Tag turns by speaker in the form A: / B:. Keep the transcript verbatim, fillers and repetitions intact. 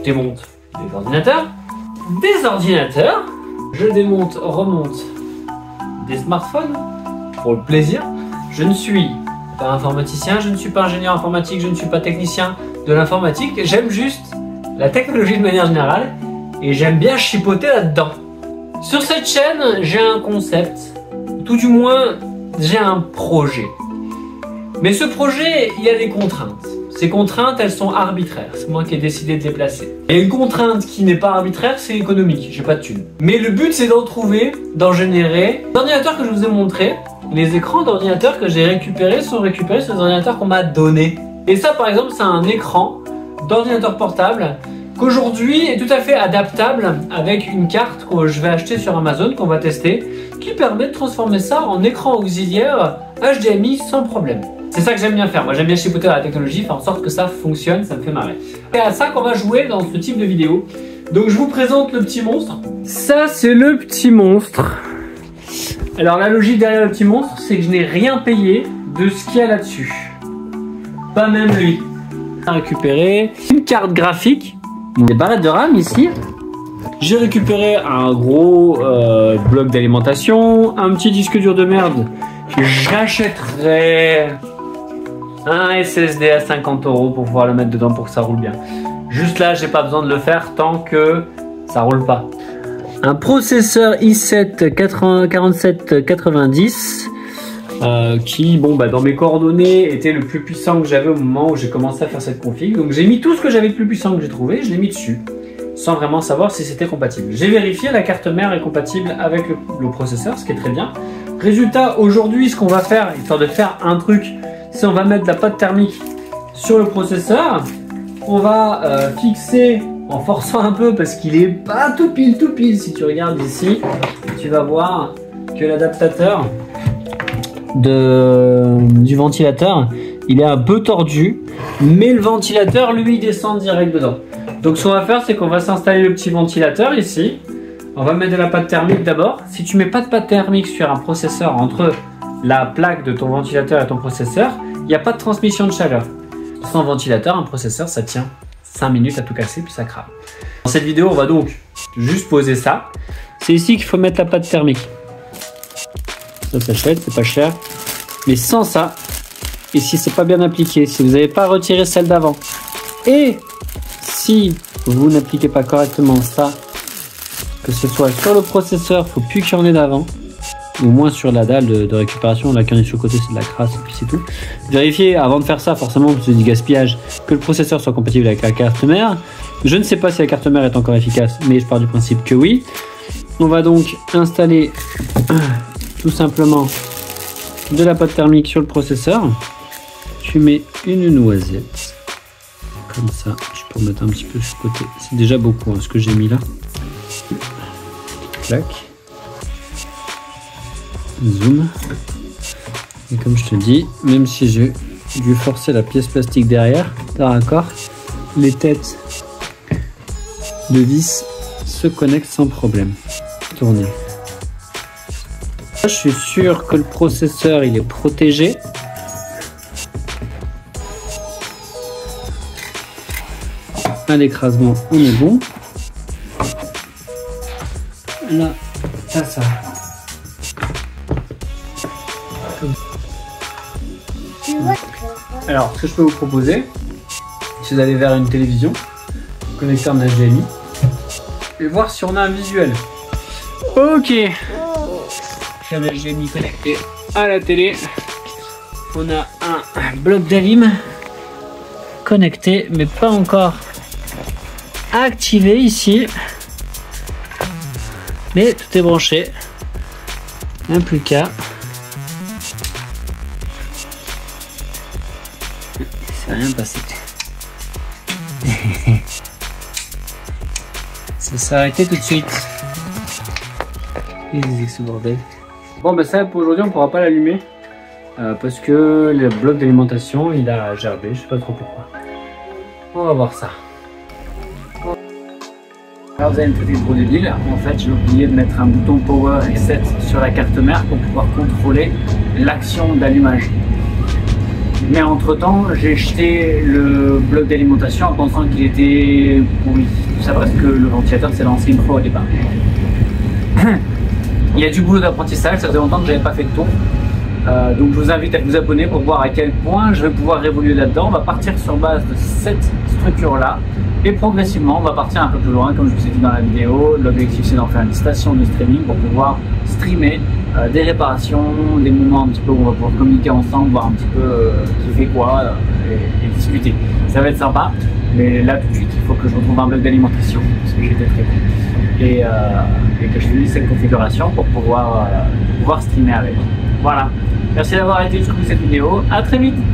A: démonte des ordinateurs, des ordinateurs, je démonte, remonte des smartphones pour le plaisir. Je ne suis pas informaticien, je ne suis pas ingénieur informatique, je ne suis pas technicien de l'informatique. J'aime juste la technologie de manière générale et j'aime bien chipoter là-dedans. Sur cette chaîne, j'ai un concept, tout du moins j'ai un projet. Mais ce projet, il y a des contraintes. Ces contraintes, elles sont arbitraires. C'est moi qui ai décidé de les placer. Et une contrainte qui n'est pas arbitraire, c'est économique. J'ai pas de thunes. Mais le but, c'est d'en trouver, d'en générer. Les ordinateurs que je vous ai montrés, les écrans d'ordinateurs que j'ai récupérés sont récupérés sur les ordinateurs qu'on m'a donnés. Et ça, par exemple, c'est un écran d'ordinateur portable qu'aujourd'hui est tout à fait adaptable avec une carte que je vais acheter sur Amazon, qu'on va tester, qui permet de transformer ça en écran auxiliaire H D M I sans problème. C'est ça que j'aime bien faire. Moi, j'aime bien chipoter à la technologie, faire en sorte que ça fonctionne, ça me fait marrer. C'est à ça qu'on va jouer dans ce type de vidéo. Donc, je vous présente le petit monstre. Ça, c'est le petit monstre. Alors, la logique derrière le petit monstre, c'est que je n'ai rien payé de ce qu'il y a là-dessus. Pas même lui. J'ai récupéré une carte graphique, des barrettes de RAM ici. J'ai récupéré un gros euh, bloc d'alimentation, un petit disque dur de merde. J'achèterai un S S D à cinquante euros pour pouvoir le mettre dedans pour que ça roule bien. Juste là, j'ai pas besoin de le faire tant que ça roule pas. Un processeur i sept quarante-sept quatre-vingt-dix euh, qui, bon, bah, dans mes coordonnées, était le plus puissant que j'avais au moment où j'ai commencé à faire cette config. Donc j'ai mis tout ce que j'avais de plus puissant que j'ai trouvé, je l'ai mis dessus, sans vraiment savoir si c'était compatible. J'ai vérifié, la carte mère est compatible avec le, le processeur, ce qui est très bien. Résultat, aujourd'hui, ce qu'on va faire, histoire de faire un truc, c'est on va mettre de la pâte thermique sur le processeur. On va euh, fixer en forçant un peu parce qu'il est pas tout pile, tout pile. Si tu regardes ici, tu vas voir que l'adaptateur de, du ventilateur, il est un peu tordu, mais le ventilateur, lui, descend direct dedans. Donc, ce qu'on va faire, c'est qu'on va s'installer le petit ventilateur ici. On va mettre de la pâte thermique d'abord. Si tu mets pas de pâte thermique sur un processeur entre la plaque de ton ventilateur et ton processeur, il n'y a pas de transmission de chaleur. Sans ventilateur, un processeur, ça tient cinq minutes à tout casser puis ça crame. Dans cette vidéo, on va donc juste poser ça. C'est ici qu'il faut mettre la pâte thermique. Ça s'achète, c'est pas cher. Mais sans ça, et si c'est pas bien appliqué, si vous n'avez pas retiré celle d'avant, et si vous n'appliquez pas correctement ça, que ce soit sur le processeur, faut plus qu'il y en ait d'avant, ou moins sur la dalle de, de récupération, là quand on est sur le côté c'est de la crasse et puis c'est tout. Vérifiez avant de faire ça, forcément c'est du gaspillage, que le processeur soit compatible avec la carte mère. Je ne sais pas si la carte mère est encore efficace, mais je pars du principe que oui. On va donc installer tout simplement de la pâte thermique sur le processeur. Tu mets une noisette, comme ça, je peux mettre un petit peu sur le côté, c'est déjà beaucoup hein, ce que j'ai mis là. Clac. Zoom. Et comme je te dis, même si j'ai dû forcer la pièce plastique derrière, t'as raccord, les têtes de vis se connectent sans problème. Tournez. Je suis sûr que le processeur il est protégé. À l'écrasement, on est bon. Là, ça, ça. Alors, ce que je peux vous proposer, c'est d'aller vers une télévision, connecteur de H D M I, et voir si on a un visuel. Ok. J'ai un H D M I connecté à la télé. On a un bloc d'alim connecté, mais pas encore activé ici. Mais tout est branché. Un plus qu'à. Il s'est rien passé. Ça s'est arrêté tout de suite. Qu'est-ce que ce bordel? Bon ben ça pour aujourd'hui on pourra pas l'allumer. Euh, parce que le bloc d'alimentation il a gerbé, je sais pas trop pourquoi. On va voir ça. Alors vous avez une petite trop débile, en fait j'ai oublié de mettre un bouton Power Reset sur la carte mère pour pouvoir contrôler l'action d'allumage.
B: Mais entre temps, j'ai jeté le bloc d'alimentation en pensant qu'il était pourri. Tout ça parce que le ventilateur s'est lancé une fois au départ. Il y a du boulot d'apprentissage, ça faisait longtemps que je n'avais pas fait de tour. Euh, donc je vous invite à vous abonner pour voir à quel point je vais pouvoir évoluer là-dedans. On va partir sur base de cette structure-là et progressivement on va partir un peu plus loin, comme je vous ai dit dans la vidéo. L'objectif c'est d'en faire une station de streaming pour pouvoir streamer euh, des réparations, des moments un petit peu où on va pouvoir communiquer ensemble, voir un petit peu euh, qui fait quoi euh, et, et discuter. Ça va être sympa, mais là tout de suite il faut que je retrouve un bloc d'alimentation parce que j'étais très bon et, euh, et que je finisse cette configuration pour pouvoir, euh, pouvoir streamer avec. Voilà. Merci d'avoir été jusqu'au bout de cette vidéo. À très vite.